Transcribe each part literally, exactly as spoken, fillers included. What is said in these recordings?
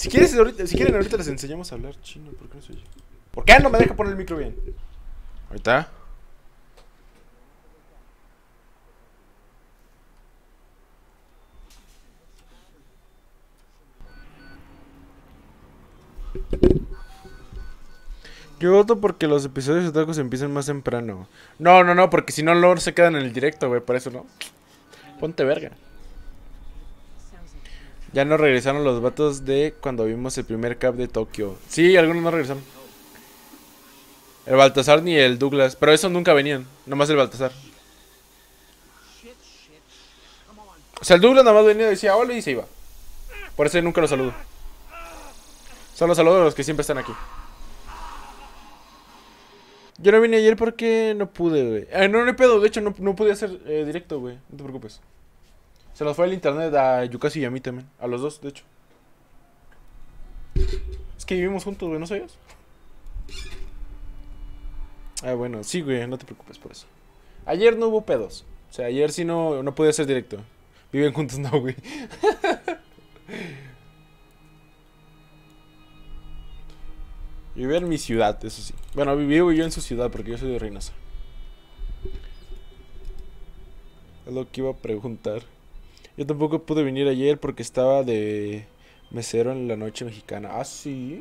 Si quieres ahorita, si quieren ahorita les enseñamos a hablar chino. ¿Por qué no soy yo? ¿Por qué no me deja poner el micro bien? Ahorita. Yo voto porque los episodios de Otakus empiezan más temprano. No, no, no, porque si no, luego se quedan en el directo, güey. Por eso no. Ponte verga. Ya no regresaron los vatos de cuando vimos el primer cap de Tokio. Sí, algunos no regresaron. El Baltasar ni el Douglas. Pero esos nunca venían. Nomás el Baltasar. O sea, el Douglas nada más venía y decía hola y se iba. Por eso nunca los saludo. Solo saludo a los que siempre están aquí. Yo no vine ayer porque no pude, güey. Eh, no, no hay pedo. De hecho, no, no pude hacer eh, directo, güey. No te preocupes. Se nos fue el internet a Yukasi y a mí también. A los dos, de hecho. Es que vivimos juntos, güey. ¿No sabías? Ah, bueno. Sí, güey. No te preocupes por eso. Ayer no hubo pedos. O sea, ayer sí no, no pude hacer directo. Viven juntos, no, güey. Vivo en mi ciudad, eso sí. Bueno, vivo yo en su ciudad porque yo soy de Reynosa. Es lo que iba a preguntar. Yo tampoco pude venir ayer porque estaba de mesero en la noche mexicana. ¿Ah, sí?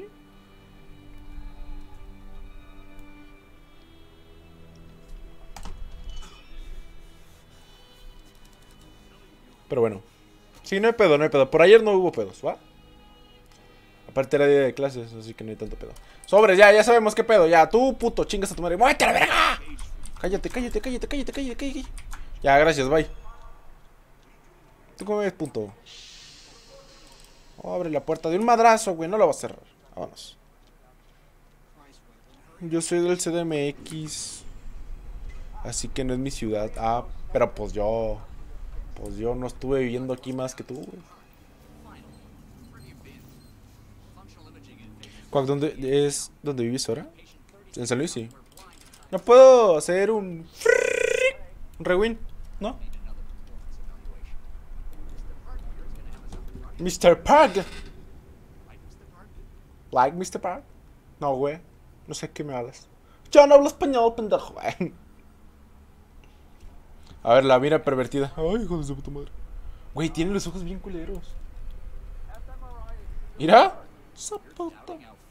Pero bueno. Sí, no hay pedo, no hay pedo. Por ayer no hubo pedos, ¿va? Aparte era día de clases, así que no hay tanto pedo. Sobres, ya, ya sabemos qué pedo. Ya, tú, puto, chingas a tu madre. ¡Muévete a la verga! Cállate, cállate, cállate, cállate, cállate, cállate. Ya, gracias, bye. ¿Tú cómo ves, punto? Oh, abre la puerta de un madrazo, güey. No lo va a cerrar. Vámonos. Yo soy del C D M X. Así que no es mi ciudad. Ah, pero pues yo... Pues yo no estuve viviendo aquí más que tú, güey. ¿Dónde es donde vives ahora? En San Luis, sí. No puedo hacer un... Un rewind, ¿no? mister Park. Like mister Park. No, güey. No sé qué me hablas. Yo no hablo español, pendejo. A ver, la mira pervertida. Ay, hijo de su puta madre. Güey, tiene los ojos bien culeros. Mira. Esa puta.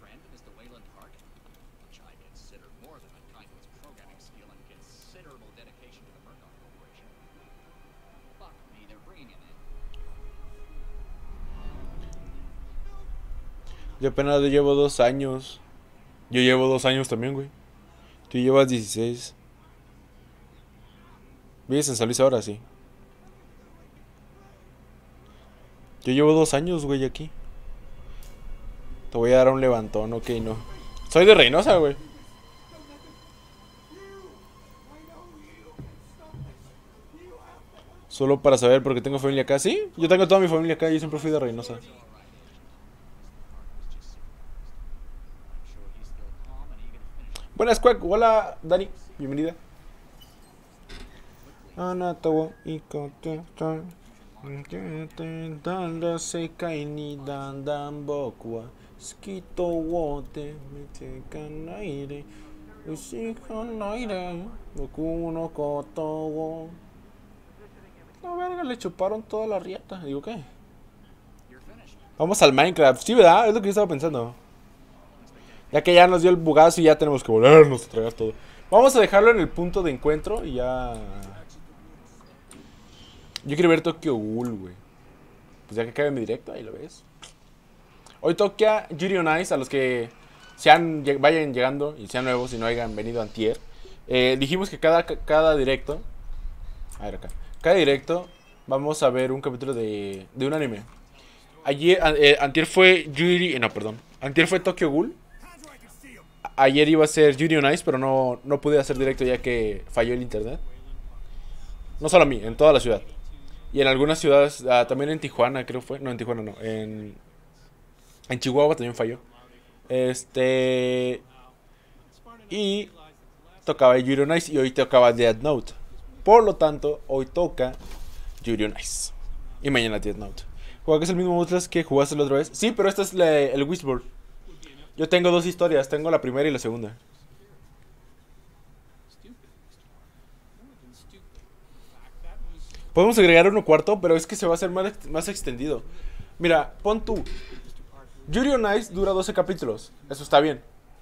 Yo apenas llevo dos años. Yo llevo dos años también, güey. Tú llevas dieciséis. ¿Vives en San Luis ahora? Sí. Yo llevo dos años, güey, aquí. Te voy a dar un levantón, ok, no. Soy de Reynosa, güey. Solo para saber, porque tengo familia acá. Sí, yo tengo toda mi familia acá. Yo siempre fui de Reynosa. Buenas, Quack. Hola, Dani. Bienvenida. Anatawa ikote tan danda sekai ni dandan boku wa skito wote mitsekanaire ushikanaire boku no koto wo. La verga, le chuparon toda la riata. Digo, ¿qué? Vamos al Minecraft. Sí, ¿verdad? Es lo que yo estaba pensando. Ya que ya nos dio el bugazo y ya tenemos que volvernos a tragar todo. Vamos a dejarlo en el punto de encuentro y ya... Yo quiero ver Tokyo Ghoul, güey. Pues ya que acabe mi directo, ahí lo ves. Hoy toca Yuri on Ice. A los que sean, vayan llegando y sean nuevos y no hayan venido antier. Eh, dijimos que cada, cada directo... A ver acá. Cada directo vamos a ver un capítulo de, de un anime. Ayer, eh, antier fue Yuri... No, perdón. Antier fue Tokyo Ghoul. Ayer iba a ser Yuri on Ice, pero no, no pude hacer directo ya que falló el internet. No solo a mí, en toda la ciudad. Y en algunas ciudades, ah, también en Tijuana creo fue. No, en Tijuana no. En, en Chihuahua también falló. Este... Y tocaba Yuri on Ice y hoy tocaba Death Note. Por lo tanto, hoy toca Yuri on Ice. Y mañana Death Note. Juega que es el mismo Outlast que jugaste la otra vez. Sí, pero este es la- el Whisper. Yo tengo dos historias, tengo la primera y la segunda. Podemos agregar uno cuarto, pero es que se va a hacer más, ex- más extendido. Mira, pon tú. Yuri on Ice dura doce capítulos. Eso está bien.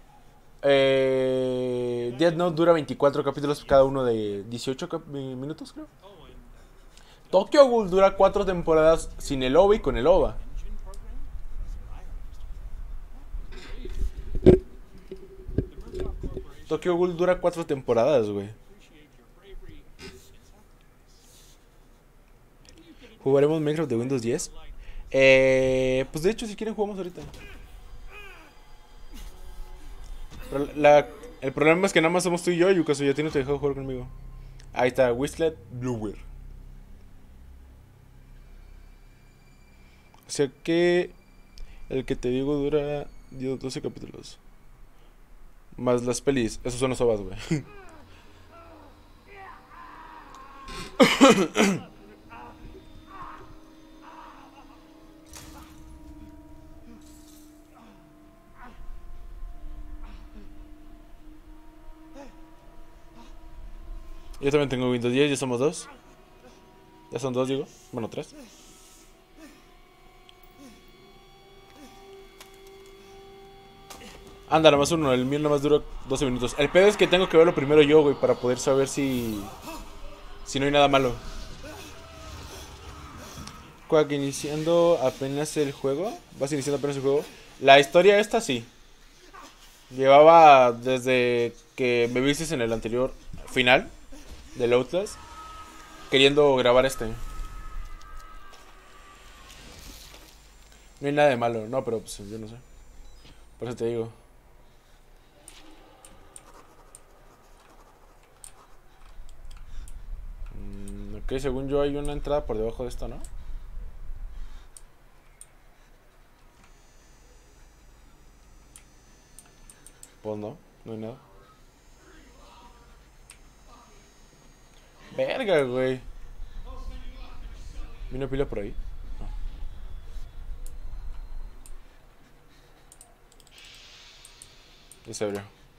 Eh, Death Note dura veinticuatro capítulos, cada uno de dieciocho cap- minutos, creo. Tokyo Ghoul dura cuatro temporadas sin el O V A y con el O V A. Tokyo Ghoul dura cuatro temporadas, güey. ¿Jugaremos Minecraft de Windows diez? Eh, pues de hecho, si quieren jugamos ahorita. Pero la- el problema es que nada más somos tú y yo, y Yukasu ya tiene te dejó jugar conmigo. Ahí está, Whistlet Blueware. O sea que el que te digo dura doce capítulos. Más las pelis, esos son los O V As, güey. Yo también tengo Windows diez, ya somos dos. Ya son dos, digo. Bueno, tres. Anda, nada más uno. El mío nada más dura doce minutos. El pedo es que tengo que verlo primero yo, güey, para poder saber si. Si no hay nada malo. Quack, iniciando apenas el juego. ¿Vas iniciando apenas el juego? La historia esta sí. Llevaba desde que me vistes en el anterior final del Outlast queriendo grabar este. No hay nada de malo, no, pero pues yo no sé. Por eso te digo. Mm, ok, según yo hay una entrada por debajo de esto, ¿no? Pues no, no hay nada. Verga, güey. ¿Vino pila por ahí? No. Ya se abrió.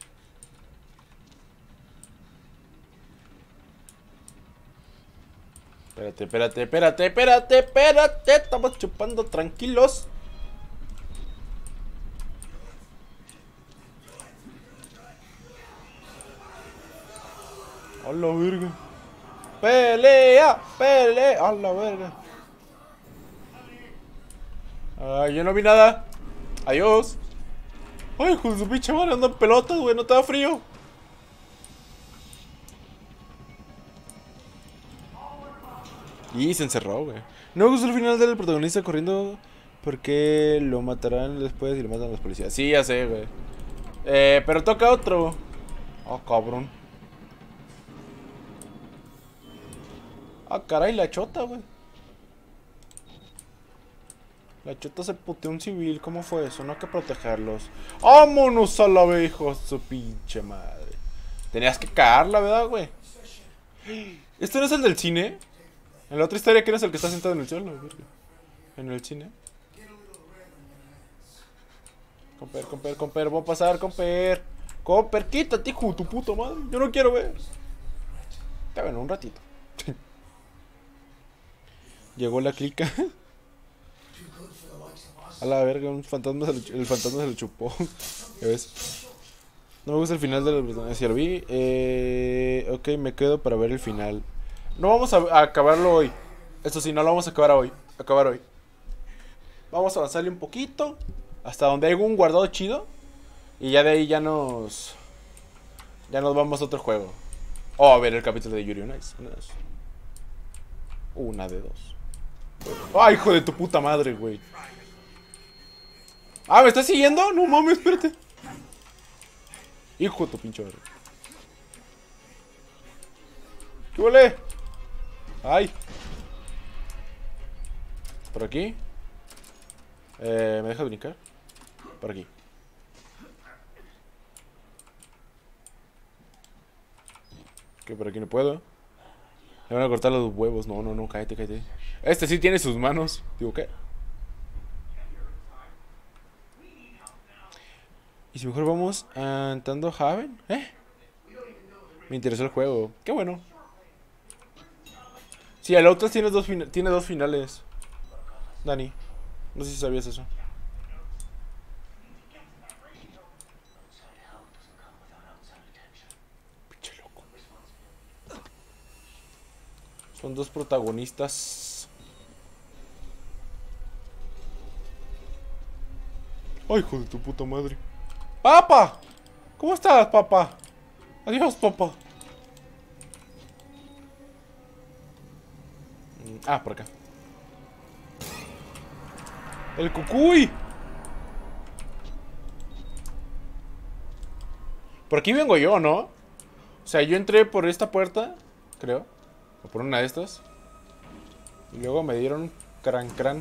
Espérate, espérate, espérate, espérate, espérate. Estamos chupando tranquilos. A la verga. Pelea, pelea. A la verga. Ay, yo no vi nada. Adiós. Ay, hijo de su pinche madre, ando en pelotas, güey, no te da frío. Y se encerró, güey. No me gustó el final del protagonista corriendo porque lo matarán después y lo matan los policías. Sí, ya sé, güey. Eh, pero toca otro. Ah, cabrón. Ah, caray, la chota, güey. La chota se puteó un civil, ¿cómo fue eso? No hay que protegerlos. ¡Vámonos a la vez, hijo de su pinche madre! Tenías que cagarla, ¿verdad, güey? ¿Este no es el del cine? En la otra historia, ¿quién es el que está sentado en el suelo? En el cine. Comper, comper, comper, voy a pasar, comper. Comper, quítate, hijo de tu puta madre. Yo no quiero ver. Está bueno, un ratito. Llegó la clica. A la verga, un fantasma se lo, el fantasma se lo chupó. ¿Qué ves? No me gusta el final de la personaje. Si lo vi. Eh, ok, me quedo para ver el final. No vamos a, a acabarlo hoy. Eso sí, no lo vamos a acabar hoy. Acabar hoy. Vamos a avanzarle un poquito. Hasta donde hay un guardado chido. Y ya de ahí ya nos. Ya nos vamos a otro juego. O a ver el capítulo de Yuri on Ice. Una de dos. ¡Ay, hijo de tu puta madre, güey! Ah, ¿me estás siguiendo? No mames, espérate. Hijo de tu pinche madre. ¿Qué huele? Ay. ¿Por aquí? Eh, ¿me dejas brincar? Por aquí. Que por aquí no puedo. Me van a cortar los huevos. No, no, no, cállate, cállate. Este sí tiene sus manos. Digo, ¿qué? Y si mejor vamos a entrando a Haven, ¿eh? Me interesó el juego. Qué bueno. Sí, el Outlast tiene dos, tiene dos finales. Dani, no sé si sabías eso. Pinche loco. Son dos protagonistas. Ay, hijo de tu puta madre. ¡Papa! ¿Cómo estás, papá? Adiós, papá. Ah, por acá. ¡El cucuy! Por aquí vengo yo, ¿no? O sea, yo entré por esta puerta, creo. O por una de estas. Y luego me dieron cran cran.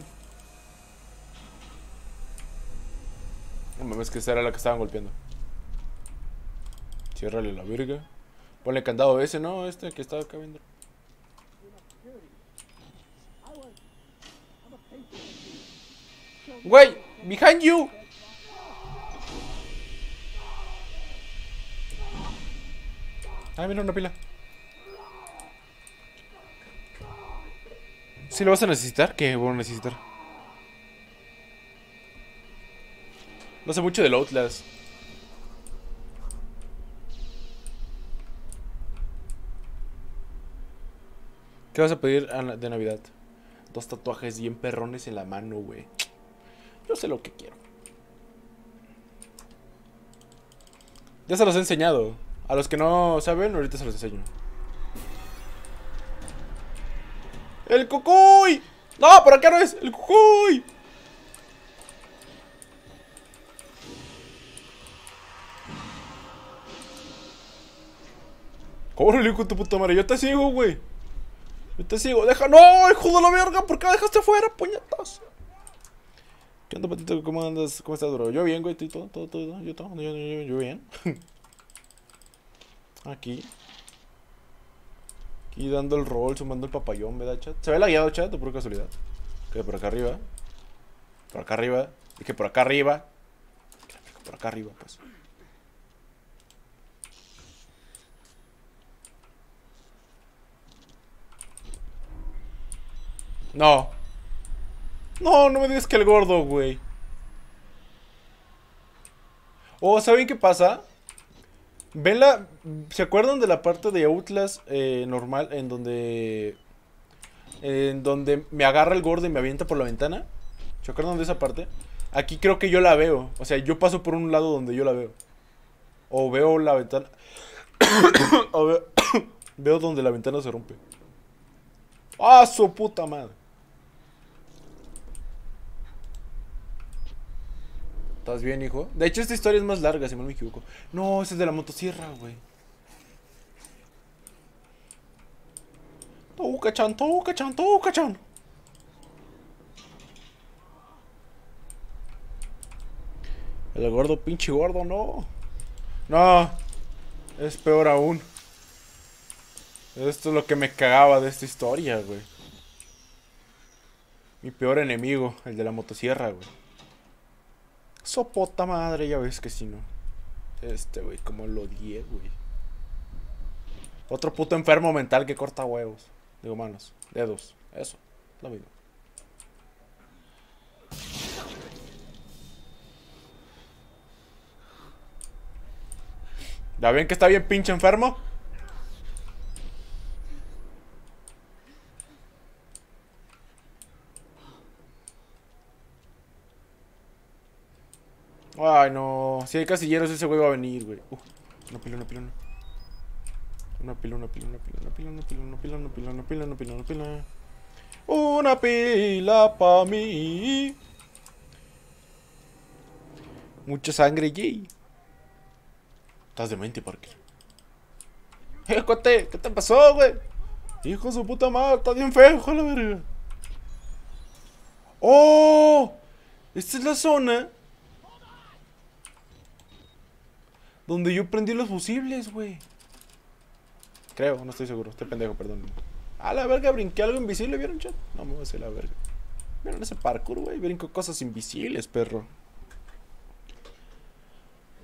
No mames, que esa era la que estaban golpeando. Ciérrale la verga. Ponle candado ese, ¿no? Este que estaba acá viendo. Güey, behind you. Ah, mira una pila. ¿Sí lo vas a necesitar? ¿Qué voy a necesitar? No sé mucho del Outlast. ¿Qué vas a pedir de Navidad? Dos tatuajes bien perrones en la mano, güey. Yo sé lo que quiero. Ya se los he enseñado. A los que no saben, ahorita se los enseño. ¡El cucuy! ¡No, por acá no es! ¡El cucuy! ¡Córrele, hijo de tu puta madre! ¡Yo te sigo, güey! ¡Yo te sigo! ¡Deja! ¡No, hijo de la verga! ¿Por qué dejaste afuera, puñetas? ¿Qué onda, patito? ¿Cómo andas? ¿Cómo estás, bro? Yo bien, güey. ¿Tú? ¿Todo? ¿Todo? ¿Todo? ¿Yo todo? ¿Yo, yo, yo bien? Aquí. Aquí dando el rol, sumando el papayón, ¿verdad, chat? ¿Se ve lagueado, chat? ¿O por casualidad? ¿Qué? ¿Por acá arriba? ¿Por acá arriba? Dije, por acá arriba. Por acá arriba, pues. No. No, no me digas que el gordo, güey. Oh, ¿saben qué pasa? ¿Ven la... ¿Se acuerdan de la parte de Outlast eh, normal en donde... En donde me agarra el gordo y me avienta por la ventana? ¿Se acuerdan de esa parte? Aquí creo que yo la veo. O sea, yo paso por un lado donde yo la veo. O veo la ventana... o veo... veo donde la ventana se rompe. ¡Ah, su puta madre! ¿Estás bien, hijo? De hecho, esta historia es más larga, si no me equivoco. No, ese es de la motosierra, güey. Touka-chan, Touka-chan, Touka-chan. El gordo, pinche gordo, no. No. Es peor aún. Esto es lo que me cagaba de esta historia, güey. Mi peor enemigo, el de la motosierra, güey. Sopota madre, ya ves que si no. Este, güey, como lo odié, güey. Otro puto enfermo mental que corta huevos. Digo, manos, dedos, eso, lo mismo. ¿Ya ven que está bien pinche enfermo? Ay, no. Si hay casilleros, ese güey va a venir, güey. Uh, una pila, una pila, una. Una pila, una pila, una pila, una pila, una pila, una pila, una pila, una pila, una pila, una pila. Una pila pa' mí. Mucha sangre, Jay. Estás demente, Parker. Eh, cuate, ¿qué te pasó, güey? Hijo de su puta madre, está bien feo, joder, la verga. ¡Oh! Esta es la zona donde yo prendí los fusibles, güey. Creo, no estoy seguro. Estoy pendejo, perdón. A la verga, brinqué algo invisible, ¿vieron, chat? No me voy a hacer la verga. ¿Vieron ese parkour, güey? Brinco cosas invisibles, perro.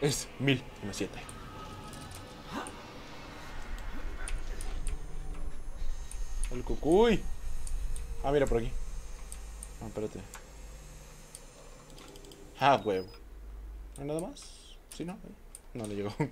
Es mil menos siete. El cucuy. Ah, mira por aquí. No, espérate. Ah, huevo. ¿No hay nada más? ¿Sí, no? No le llegó.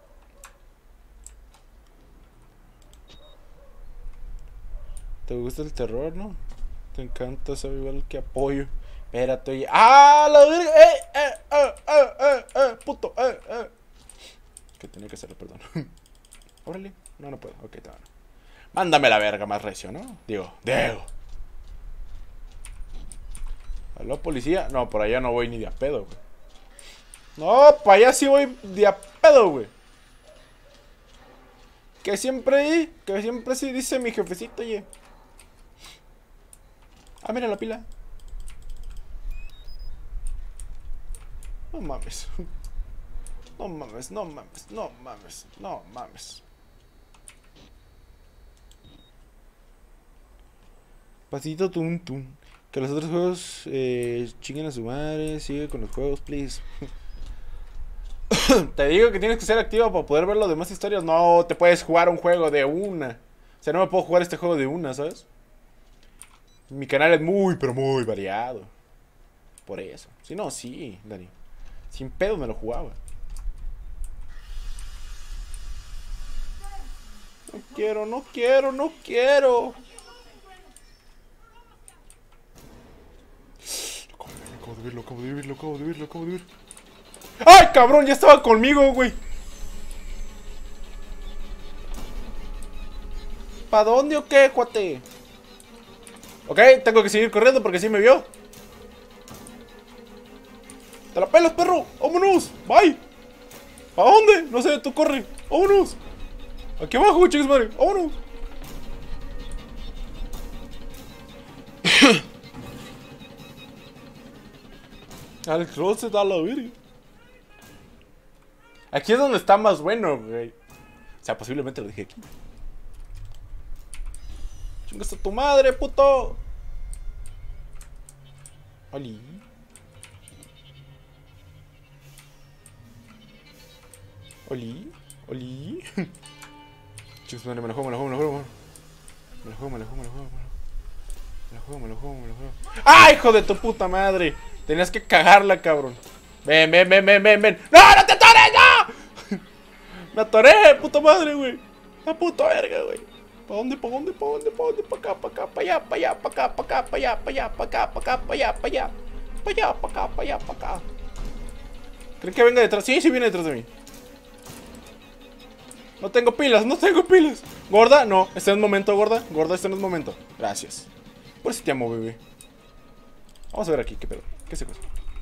¿Te gusta el terror, no? Te encanta, sabe igual que apoyo. Espérate, oye. ¡Ah, la verga! ¡Eh, eh, eh, eh, eh, eh! ¡Puto! ¡Eh, eh! Que tenía que hacerlo, perdón. Órale. No, no puedo. Ok, está bueno. Mándame la verga más recio, ¿no? Digo, Diego. ¿Aló, policía? No, por allá no voy ni de a pedo, güey. No, para allá sí voy de a pedo, güey. Que siempre, que siempre sí dice mi jefecito, oye. Ah, mira la pila. No mames. No mames, no mames, no mames, no mames. Pasito tum tum. Que los otros juegos eh, chinguen a su madre. Sigue con los juegos, please. Te digo que tienes que ser activo para poder ver las demás historias. No te puedes jugar un juego de una. O sea, no me puedo jugar este juego de una, ¿sabes? Mi canal es muy, pero muy variado. Por eso. Si no, sí, Dani. Sin pedo me lo jugaba. No quiero, no quiero, no quiero. Lo acabo de ver, lo acabo de ver, lo acabo de ver, lo acabo de ver. ¡Ay, cabrón! Ya estaba conmigo, güey. ¿Para dónde o qué, cuate? Ok, tengo que seguir corriendo porque sí me vio. ¡Te la pelas, perro! ¡Vámonos! ¡Bye! ¿A dónde? No sé, tú corre. ¡Vámonos! Aquí abajo, chicos, madre. ¡Vámonos! Alex Ross se da la verga. Aquí es donde está más bueno, güey. O sea, posiblemente lo dije aquí. ¡Chingas a tu madre, puto! Oli. Oli. Oli. Chicos, madre, me lo juego, me lo juego, me lo juego. Me lo juego, me lo juego, me lo juego. Me lo juego, me lo juego, me lo juego. ¡Ah, hijo de tu puta madre! Tenías que cagarla, cabrón. Ven, ven, ven, ven, ven, ven. ¡No, no te atores, no! Me atoré, puta madre, güey. La puta verga, güey. ¿Para dónde, para dónde, para dónde, para dónde? Para acá, para acá, para allá, para allá, para acá, para acá, para allá, para allá, para acá, para acá, para allá, para allá. Para allá, para acá, para allá, para acá. ¿Creen que venga detrás? Sí, sí viene detrás de mí. No tengo pilas, no tengo pilas. ¿Gorda? No, este no es momento, gorda. Gorda, este no es momento. Gracias. Por si te amo, bebé. Vamos a ver aquí, qué pedo. ¿Qué se cosa?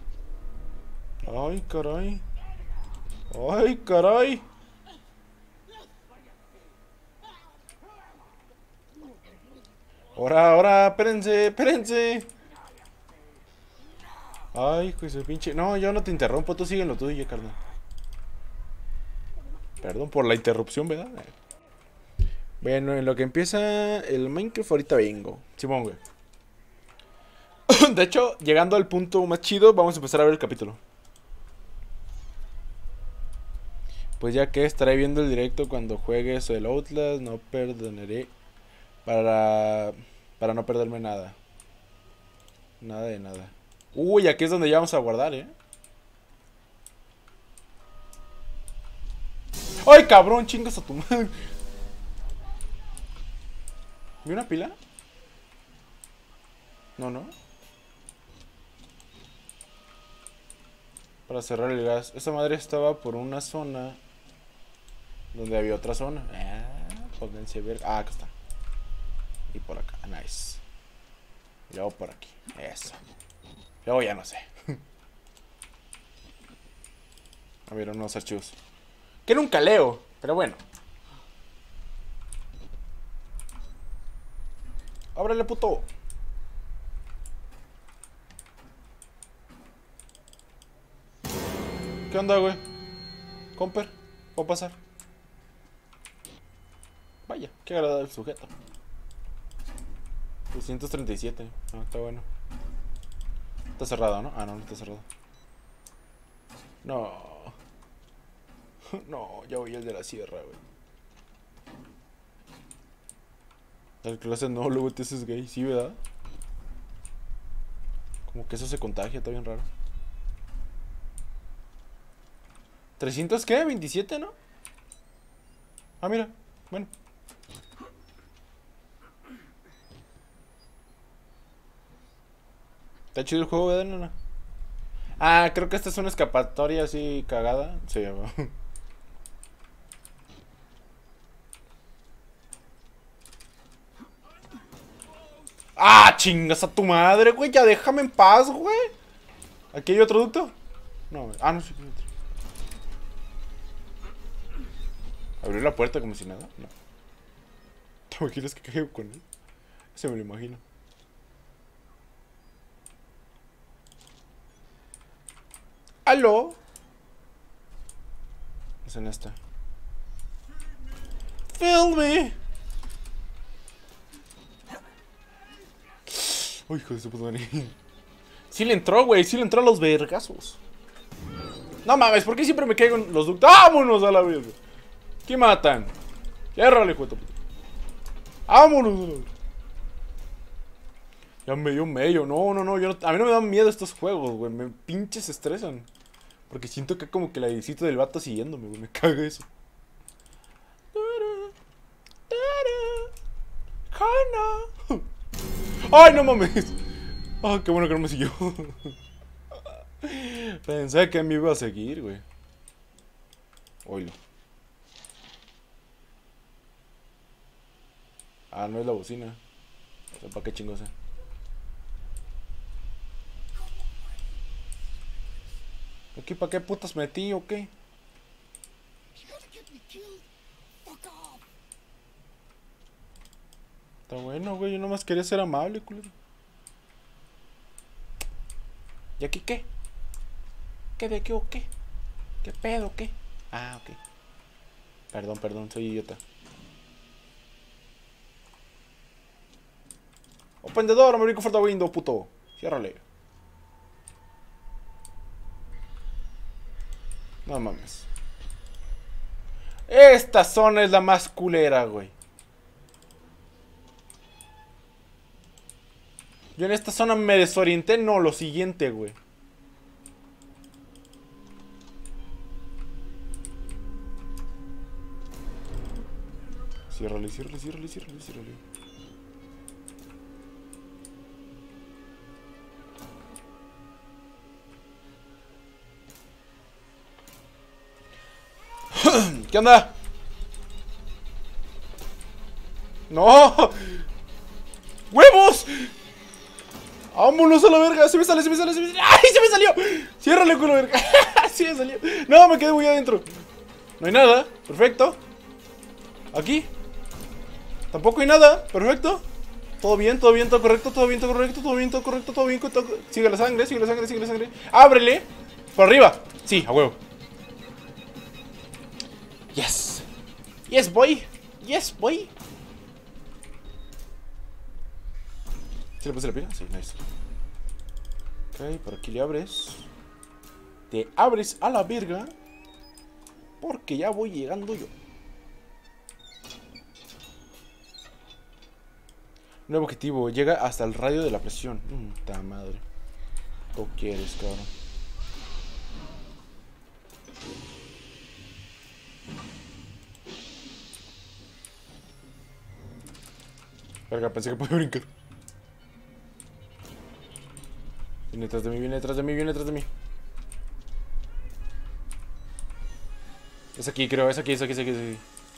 Ay, caray. Ay, caray. Ahora, ahora, espérense, espérense. Ay, hijo de su pinche. No, yo no te interrumpo, tú sigue en lo tuyo, carnal. Perdón por la interrupción, ¿verdad? Bueno, en lo que empieza el Minecraft, ahorita vengo. Simón, güey. De hecho, llegando al punto más chido, vamos a empezar a ver el capítulo. Pues ya que estaré viendo el directo cuando juegues el Outlast, no perdonaré. Para, para no perderme nada. Nada de nada. Uy, aquí es donde ya vamos a guardar, ¿eh? ¡Ay, cabrón! Chingas a tu madre. ¿Vi una pila? No, no. Para cerrar el gas. Esa madre estaba por una zona donde había otra zona. Ah, pónganse ver. Ah, acá está. Y por acá, nice. Y luego por aquí, eso. Luego ya no sé. A ver, unos archivos que nunca leo, pero bueno. Ábrele, puto. ¿Qué onda, güey? Comper, ¿puedo pasar? Vaya, qué agradable el sujeto. doscientos treinta y siete. Ah, está bueno. Está cerrado, ¿no? Ah, no, no está cerrado. No. No, ya voy el de la sierra, güey. El clase no, luego te haces gay, sí, ¿verdad? Como que eso se contagia, está bien raro. ¿trescientos qué? ¿veintisiete, no? Ah, mira, bueno. Está chido el juego, ¿verdad, nena? Ah, creo que esta es una escapatoria así cagada. Sí, güey. Ah, chingas a tu madre, güey. Ya déjame en paz, güey. ¿Aquí hay otro ducto? No, güey. Ah, no, sí, hay otro. Abrió la puerta como si nada. No. ¿Te imaginas que caigo con él? Se me lo imagino. ¿Aló? Es en esta. Fill me. Uy, hijo de su puta madre. Sí le entró, güey. Sí le entró a los vergazos. No mames, ¿por qué siempre me caigo en los ductos? ¡Vámonos a la verga! ¿Qué matan? Ciérrale, hijo de puta. ¡Vámonos! Ya me dio medio. No, no, no, yo no. A mí no me dan miedo estos juegos, güey. Me pinches estresan. Porque siento que como que la visita del vato siguiéndome, güey. Me caga eso. ¡Hanna! ¡Ay, no mames! ¡Ah, qué bueno que no me siguió! Pensé que me iba a seguir, güey. Oilo. Ah, no es la bocina. O sea, ¿para qué chingo sea? ¿Aquí para qué putas metí o qué? Está bueno, güey. Yo nomás quería ser amable, culero. ¿Y aquí qué? ¿Qué de qué o qué? ¿Qué pedo o qué? Ah, ok. Perdón, perdón, soy idiota. Open the door, American for the window, puto. Ciérrale. No mames. Esta zona es la más culera, güey. Yo en esta zona me desorienté. No, lo siguiente, güey. Ciérrale, ciérrale, ciérrale, ciérrale, ciérrale. ¿Qué onda? ¡No! ¡Huevos! ¡Vámonos a la verga! ¡Se me sale, se me sale, se me sale! ¡Ay, se me salió! ¡Ciérrale, culo, verga! ¡Sí me salió! ¡No, me quedé muy adentro! No hay nada. Perfecto. Aquí. Tampoco hay nada. Perfecto. Todo bien, todo bien, todo correcto, todo bien, todo correcto, todo bien, todo correcto, todo bien. Todo... Sigue la sangre, sigue la sangre, sigue la sangre. ¡Ábrele! ¡Por arriba! Sí, a huevo. Yes. Yes, boy. Yes, boy. ¿Se le puse la pila? Sí, nice. Ok, por aquí le abres. Te abres a la verga. Porque ya voy llegando yo. Nuevo objetivo. Llega hasta el radio de la presión. Puta madre. ¿Tú quieres, cabrón? Verga, pensé que podía brincar. Viene detrás de mí, viene detrás de mí, viene detrás de mí. Es aquí, creo, es aquí, es aquí, es aquí, es aquí.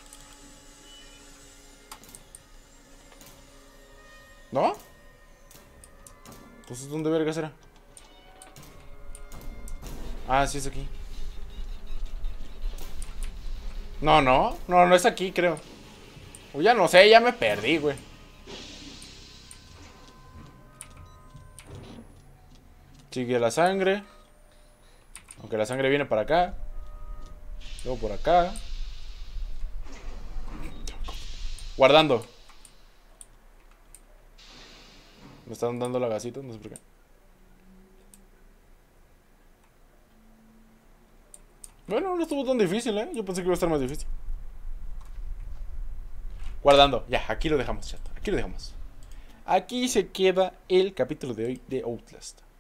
¿No? Entonces, ¿dónde vergas era? Ah, sí, es aquí. No, no, no, no es aquí, creo. O ya no sé, ya me perdí, güey. Sigue la sangre. Aunque la sangre viene para acá. Luego por acá. Guardando. Me están dando la gasita, no sé por qué. Bueno, no estuvo tan difícil, ¿eh? Yo pensé que iba a estar más difícil. Guardando. Ya, aquí lo dejamos, chat. Aquí lo dejamos. Aquí se queda el capítulo de hoy de Outlast.